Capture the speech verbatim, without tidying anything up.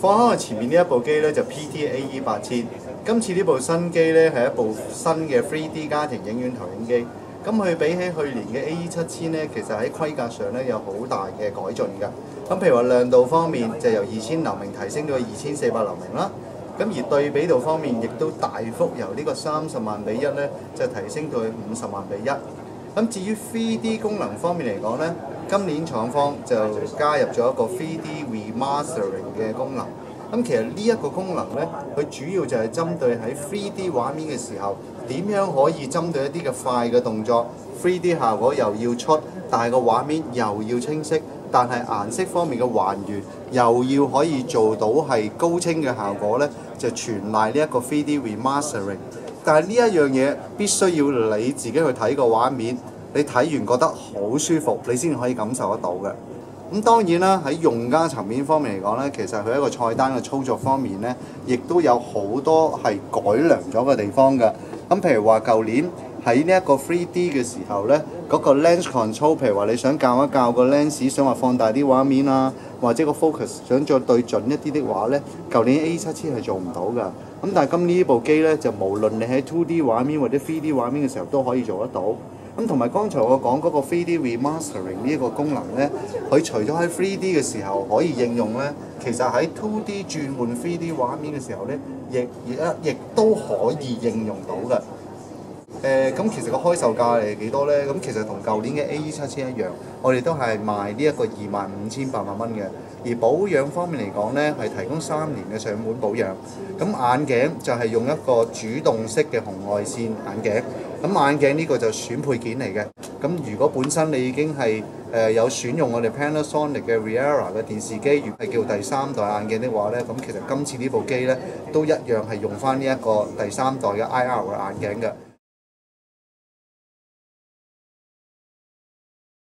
放喺我前面呢一部機咧就 P T A E 八千，今次呢部新機咧係一部新嘅 三 D 家庭影院投影機。咁佢比起去年嘅 A E 七千咧，其實喺規格上咧有好大嘅改進㗎。咁譬如話亮度方面，就由二千流明提升到二千四百流明啦。咁而對比度方面，亦都大幅由呢個三十萬比一咧，就提升到去五十萬比一。咁至於 三 D 功能方面嚟講咧，今年廠方就加入咗一個三 D remastering 嘅功能。咁其實呢一個功能咧，佢主要就係針對喺三 D 畫面嘅時候，點樣可以針對一啲嘅快嘅動作，三 D 效果又要出，但係個畫面又要清晰，但係顏色方面嘅還原又要可以做到係高清嘅效果咧，就全賴呢一個三 D remastering。但係呢一樣嘢必須要你自己去睇個畫面，你睇完覺得好舒服，你先可以感受得到嘅。咁當然啦，喺用家層面方面嚟講咧，其實佢一個菜單嘅操作方面咧，亦都有好多係改良咗嘅地方嘅。咁譬如話，舊年喺呢一個 三 D 嘅時候咧，嗰個 lens control，譬如話你想校一校個 lens， 想話放大啲畫面啊，或者個 focus 想再對準一啲的話咧，舊年 A 七千係做唔到㗎。咁但係今年呢部機咧，就無論你喺 two D 畫面或者 three D 畫面嘅時候都可以做得到。咁同埋剛才我講嗰個 三 D remastering 呢一個功能咧，佢除咗喺三 D 嘅時候可以應用咧，其實喺 two D 轉換三 D 畫面嘅時候咧，亦亦亦都可以應用到嘅。誒咁、呃、其實個開售價係幾多咧？咁其實同舊年嘅 A E 七千一樣，我哋都係賣呢一個二萬五千八百蚊嘅。而保養方面嚟講咧，係提供三年嘅上門保養。咁眼鏡就係用一個主動式嘅紅外線眼鏡。咁眼鏡呢個就選配件嚟嘅。咁如果本身你已經係誒、呃、有選用我哋 Panasonic 嘅 Riera 嘅電視機，如係叫第三代眼鏡的話咧，咁其實今次呢部機咧都一樣係用翻呢一個第三代嘅 I R 嘅眼鏡嘅。